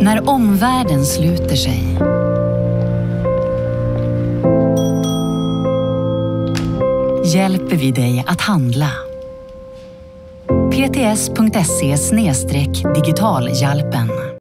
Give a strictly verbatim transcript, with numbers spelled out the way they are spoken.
När omvärlden sluter sig. Hjälper vi dig att handla. p t s punkt se slash digitalhjälpen